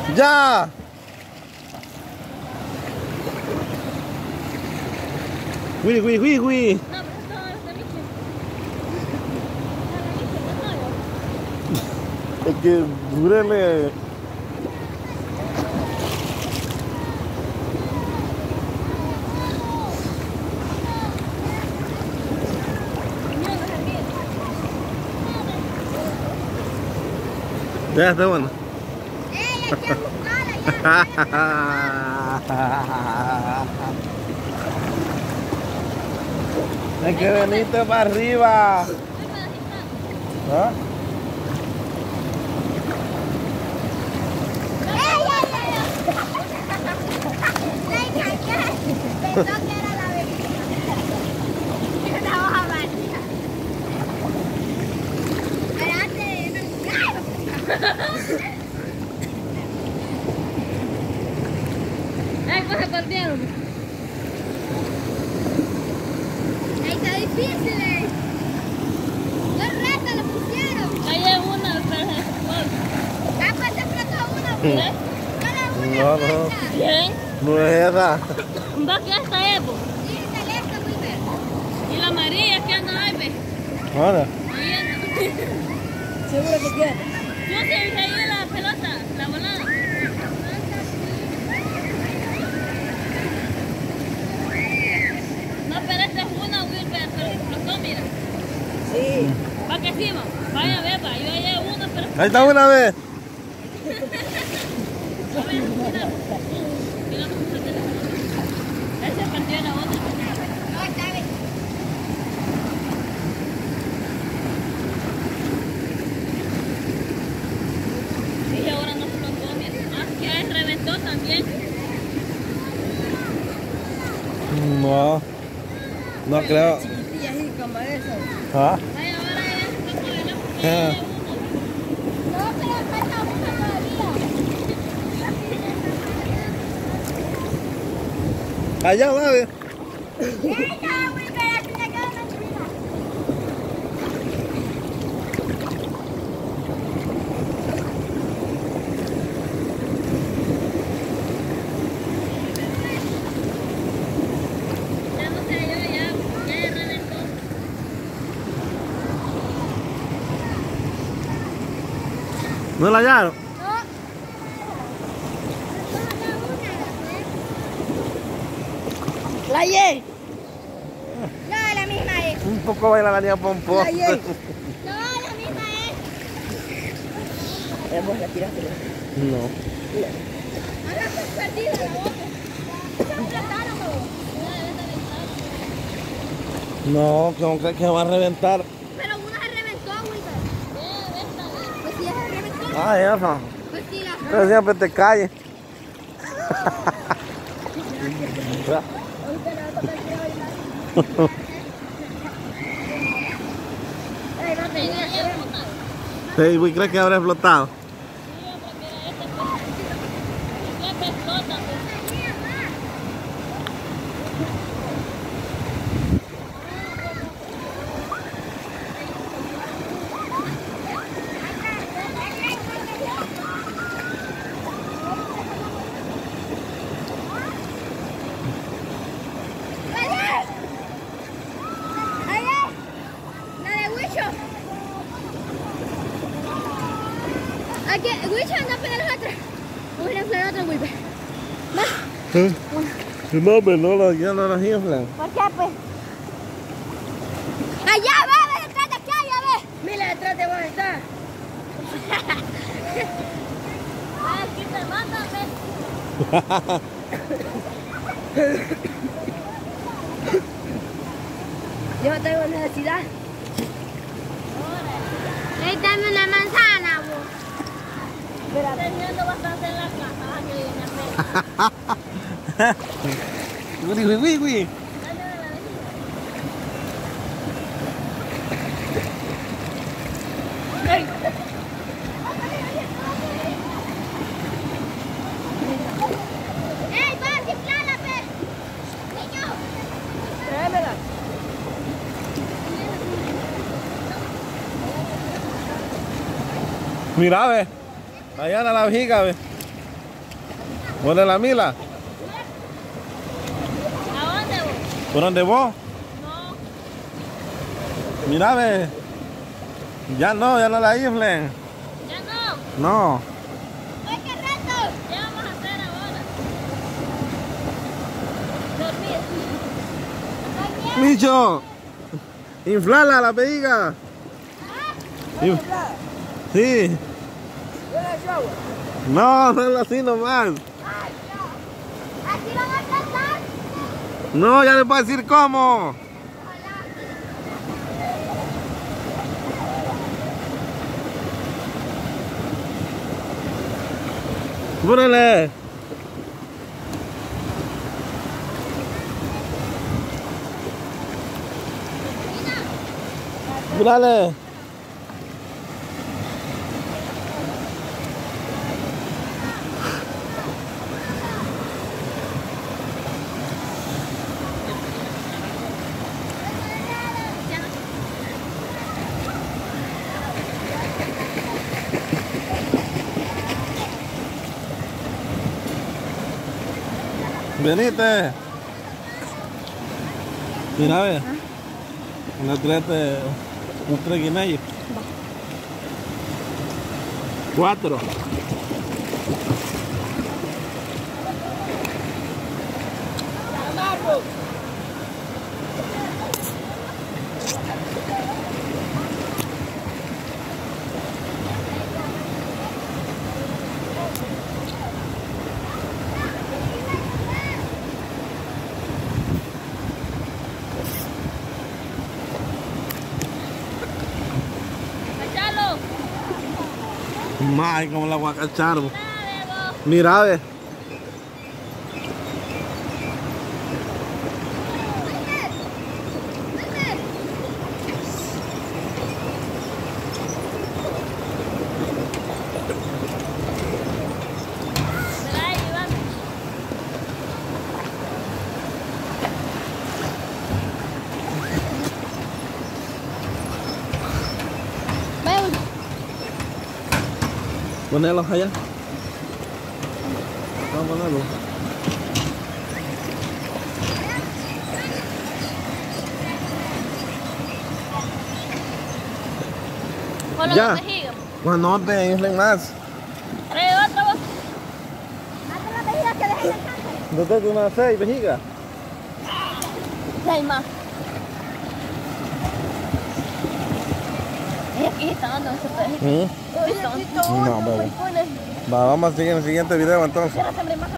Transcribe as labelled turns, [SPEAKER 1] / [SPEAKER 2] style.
[SPEAKER 1] ¡Ya! ¡Hui, hui, hui, hui!
[SPEAKER 2] No, pero esto es de bicho.
[SPEAKER 1] Es que durele. Ya está bueno.
[SPEAKER 2] ¡Ey, hay que buscarla ya!
[SPEAKER 1] Hay que venirte para arriba. ¿Ah?
[SPEAKER 2] Pensó que era la bebida. Una hoja vacía. Espérate, ¡ay, pues se perdieron! ¡Ay, está difícil! ¡Qué reto le pusieron! Ahí hay una, pero se fue. ¡Ah, pues se explotó una! ¿Ves? Cada una
[SPEAKER 1] No, no.
[SPEAKER 2] falta. ¿Bien?
[SPEAKER 1] No es esa.
[SPEAKER 2] ¿Va que esta es, po? Sí, esta es esta, muy verde. ¿Y la amarilla que anda ahí, ve?
[SPEAKER 1] Ahora.
[SPEAKER 2] Ahí anda. ¿Seguro que quiere? Yo te dije ahí la pelota, la volada. No, pero esta es una, Wilber, pero explotó, mira.
[SPEAKER 3] Sí.
[SPEAKER 2] ¿Va que sí, va? Vaya, ve, va. Yo hallé una, pero...
[SPEAKER 1] Ahí está una vez.
[SPEAKER 2] A ver, mira. Mira, ahí se perdió la otra. No, está bien. Y ahora no explotó, mira. Ah, ya reventó también.
[SPEAKER 1] No. No creo.
[SPEAKER 3] Chiquitillas y como esas.
[SPEAKER 1] ¿Ah?
[SPEAKER 2] Ay, ahora ya se está moviendo porque
[SPEAKER 1] Ah.
[SPEAKER 2] ya hay uno. No, pero falta una todavía.
[SPEAKER 1] Allá va, ve.
[SPEAKER 2] Ya no sé, ya reventó.
[SPEAKER 1] ¿No la hallaron?
[SPEAKER 3] La hallé.
[SPEAKER 2] No, la misma es.
[SPEAKER 1] Un poco baila la niña pompón.
[SPEAKER 3] La hallé.
[SPEAKER 2] No, la misma es.
[SPEAKER 3] Vos la tiraste.
[SPEAKER 1] No.
[SPEAKER 2] Ahora está perdida la otra. Se aplataron,
[SPEAKER 1] No, ¿cómo crees que va a reventar?
[SPEAKER 2] pero una se reventó, Wilber. Pues sí, esa se reventó.
[SPEAKER 1] Ah, esa.
[SPEAKER 2] Pues sí, la...
[SPEAKER 1] Pero siempre te calles.
[SPEAKER 2] Ay, no tenía una.
[SPEAKER 1] Sí, güey, ¿crees que habrá explotado?
[SPEAKER 2] Siempre explota, pues. Aquí, Wicho, anda a pegar las otras. Vamos a ir a inflar otra, Wilber. Va.
[SPEAKER 1] No, pero no, ya no las inflan.
[SPEAKER 2] ¿Por qué, pues? Allá, ve, detrás de acá, ya ve.
[SPEAKER 3] Mira, detrás de vos está.
[SPEAKER 2] Aquí te matan, ve.
[SPEAKER 3] Yo tengo necesidad.
[SPEAKER 2] Ey, dame una manzana, vos. Estoy teniendo bastante en la casa.
[SPEAKER 1] Uy, uy, uy, uy.
[SPEAKER 2] ¡Ey, va, chiflala, pe! ¡Niño!
[SPEAKER 3] Tráemela.
[SPEAKER 1] Mira, ve. Allá en la vejiga, ve. ¿Dónde la Mila?
[SPEAKER 2] ¿A dónde vos?
[SPEAKER 1] ¿Por dónde vos?
[SPEAKER 2] No.
[SPEAKER 1] Mira, ve. Ya no la inflen.
[SPEAKER 2] ¿Ya no?
[SPEAKER 1] No.
[SPEAKER 2] ¡Ay, qué rato! ¿Qué vamos a hacer ahora? Dormir.
[SPEAKER 1] Micho. Inflala la vejiga. Sí. No, no es así nomás.
[SPEAKER 2] ¡Aquí van a tratar!
[SPEAKER 1] No, ya les voy a decir cómo. Ponele. Dale. Venite. Mira, ve. Un tres guineos. 4.
[SPEAKER 2] ¡Cachalo!
[SPEAKER 1] Ay, como la voy a cachar.
[SPEAKER 2] Dale, vos.
[SPEAKER 1] Mira, ve.
[SPEAKER 2] Ahí, vamos. Vamos.
[SPEAKER 1] Ponerlos allá. Vamos a ponerlos.
[SPEAKER 2] Ponlo
[SPEAKER 1] Ya.
[SPEAKER 2] en la vejiga.
[SPEAKER 1] Pues no te inflen más.
[SPEAKER 2] Trae otro vos. Mate la vejiga que deje de cantar.
[SPEAKER 1] ¿No te unas 6 vejigas?
[SPEAKER 2] Hay más. Aquí está dando ese pedazo.
[SPEAKER 1] No, bebé. Va, vamos a seguir en el siguiente video entonces.
[SPEAKER 2] Cierra siempre más.